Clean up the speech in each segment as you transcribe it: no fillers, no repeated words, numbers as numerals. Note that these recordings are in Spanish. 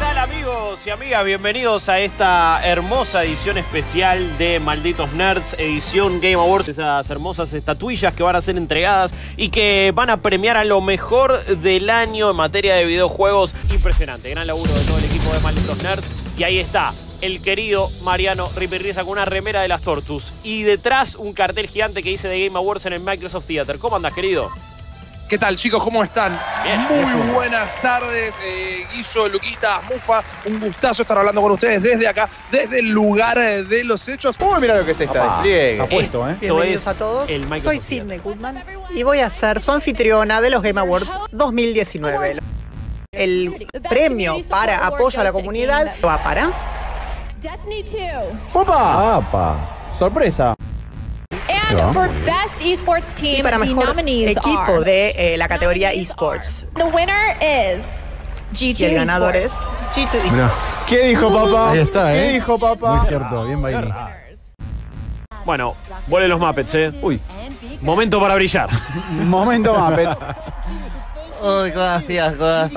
tal, amigos y amigas? Bienvenidos a esta hermosa edición especial de Malditos Nerds, edición Game Awards. Esas hermosas estatuillas que van a ser entregadas y que van a premiar a lo mejor del año en materia de videojuegos. Impresionante, gran laburo de todo el equipo de Malditos Nerds. Y ahí está, el querido Mariano Ripirriza con una remera de las Tortus. Y detrás un cartel gigante que dice de Game Awards en el Microsoft Theater. ¿Cómo andas, querido? ¿Qué tal, chicos? ¿Cómo están? Bien. Muy buenas tardes, Guillo, Luquita, Mufa. Un gustazo estar hablando con ustedes desde acá, desde el lugar de los hechos. Uy, mira lo que es esta despliegue. Está puesto, ¿eh? Bienvenidos a todos. el Microsoft Soy Theater. Sidney Goodman y voy a ser su anfitriona de los Game Awards 2019. El premio para apoyo a la comunidad va para Destiny 2. ¡Opa! ¡Apa! ¡Sorpresa! And for Best Esports Team, y para the mejor nominees equipo are... de la categoría eSports. The winner is G2 Y el ganador es Esports. G2 Mirá, Esports. ¿Qué dijo papá? ahí está, ¿Qué ¿eh? dijo papá? Muy cierto, bien Bailey. Bueno, vuelen los Muppets, ¿eh? Uy, Momento para brillar. momento Muppet. Uy, gracias.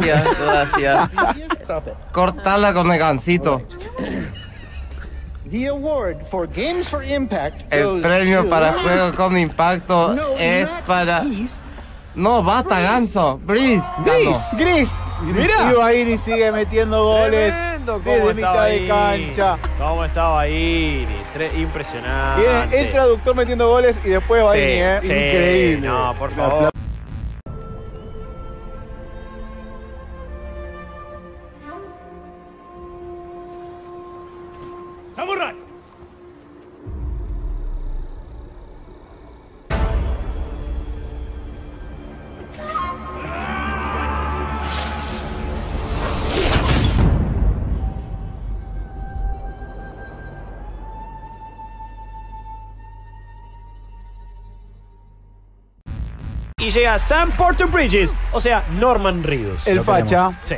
Cortala con el gancito. The award for Games for Impact El goes premio to... para juego con impacto No, es not para... Beast. No, basta, ganso. Breeze. Gris. Mirá. Iba a ir y sigue metiendo goles. Tremendo, Desde cómo mitad estaba de Iri. cancha. Cómo estaba Iri. Impresionante. Viene el traductor metiendo goles y después va Sí, ¿eh? sí. Increíble. No, por favor. ¡Samurai! Y llega Sam Porter Bridges, o sea, Norman Reedus. El facha. Sí.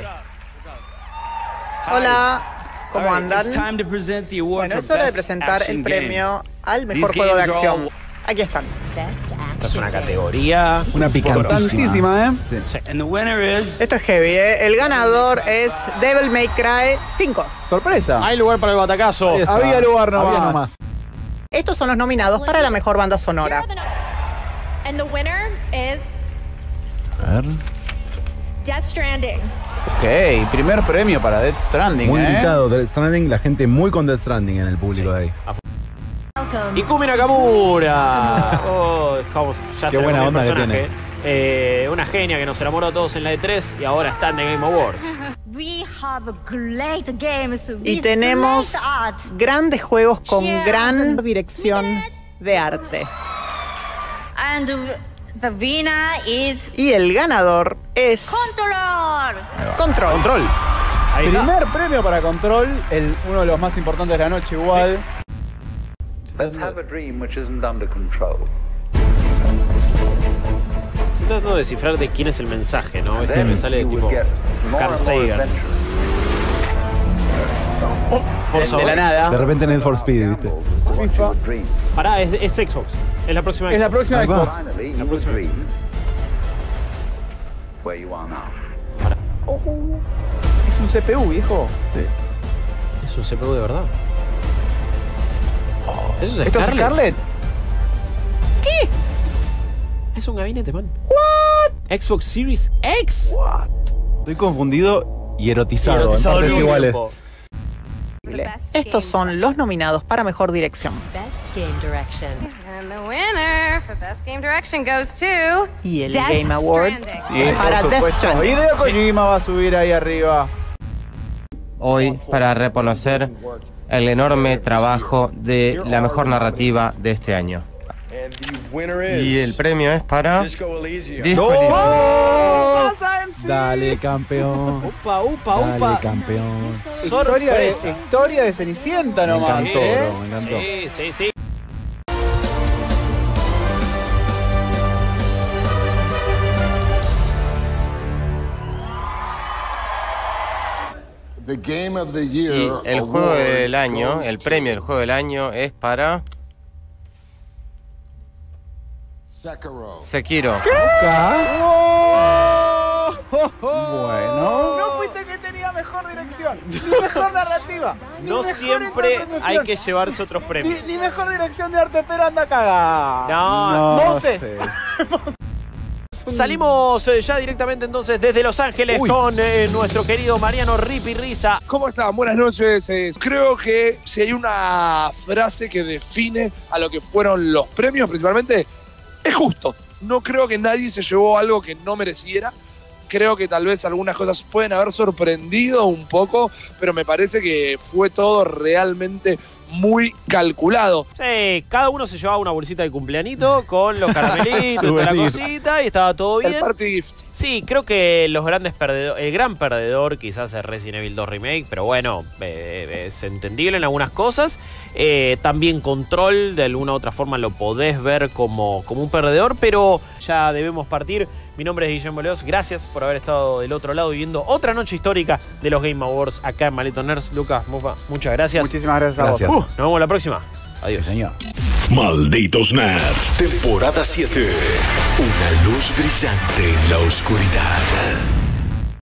Hola, ¿cómo andan? Bueno, Bueno, es hora de presentar el premio al mejor juego de acción. Aquí están. Esta es una categoría. Una picantísima. Tantísima, ¿eh? Esto es heavy, ¿eh? El ganador es Devil May Cry 5. Sorpresa. Hay lugar para el batacazo. Ahí está. Había lugar nomás. Había nomás. Estos son los nominados para la mejor banda sonora. And the winner is A ver. Death Stranding. Ok, primer premio para Death Stranding, Muy ¿eh? invitado Death Stranding, la gente muy con Death Stranding en el público de ahí. Ikumi Nakamura. Oh, ya Qué se buena el onda que personaje. Una genia que nos enamoró a todos en la E3 y ahora está en The Game Awards. Y tenemos grandes juegos con gran dirección de arte. And the winner is Y el ganador es Control. Control. Ahí está. Primer premio para Control, uno de los más importantes de la noche igual. Let's have a dream which isn't under control. Estoy tratando de descifrar de quién es el mensaje, ¿no? Este me sale tipo Carl Sagan. Forza De la Horizon. nada. De repente Need for Speed, ¿viste? FIFA. Pará, es Xbox. Es la próxima Es la Xbox. próxima Ahí va. Xbox. Finally, you will dream where you are now. Es un CPU, viejo. Es un CPU de verdad. ¿Eso es ¿Esto es Scarlett? Es un gabinete, man. ¿What? Xbox Series X. Estoy confundido y erotizado, Erotizado en partes al mismo iguales. tiempo. Estos son los nominados para mejor dirección. Best Game Direction. And the winner for Best Game Direction goes to Y el Death Game Award Stranding. Y para por Death supuesto, Stranding. Hideo Kojima va a subir ahí arriba. Hoy para reconocer el enorme trabajo de la mejor narrativa de este año. Y el premio es para Disco Elysium. Dale, campeón. Upa, upa, Dale, upa. campeón. Historia de Cenicienta Me nomás. encantó, ¿eh? bro, me encantó. Sí, sí, sí. Y el juego del año, el premio del juego del año es para Sekiro. Bueno. No fuiste que tenía mejor dirección. interpretación. Ni mejor narrativa. No siempre hay que llevarse otros premios. Ni mejor dirección de arte, pero anda cagada. No, Moses. sé. Salimos ya directamente entonces desde Los Ángeles con nuestro querido Mariano Ripi Riza. ¿Cómo están? Buenas noches. Creo que si hay una frase que define a lo que fueron los premios, principalmente, es justo. No creo que nadie se llevó algo que no mereciera. Creo que tal vez algunas cosas pueden haber sorprendido un poco, pero me parece que fue todo realmente muy calculado. Sí, cada uno se llevaba una bolsita de cumpleañito con los caramelitos, toda la cosita, y estaba todo bien. El party gift. Sí, creo que los grandes perdedores, el gran perdedor quizás es Resident Evil 2 Remake, pero bueno, es entendible en algunas cosas. También Control, de alguna u otra forma lo podés ver como un perdedor, pero ya debemos partir. Mi nombre es Guillermo Leos, gracias por haber estado del otro lado viviendo otra noche histórica de los Game Awards acá en Malditos Nerds. Lucas, Mufa, muchas gracias. Muchísimas gracias a vos. Nos vemos la próxima. Adiós. Sí, señor. Malditos Nerds, temporada 7. Una luz brillante en la oscuridad.